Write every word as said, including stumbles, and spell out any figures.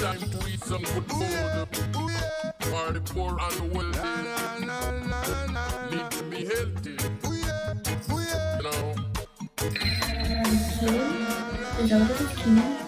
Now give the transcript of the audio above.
time to eat some good food. For the poor and the wealthy, need to be healthy. You know. Is that what it's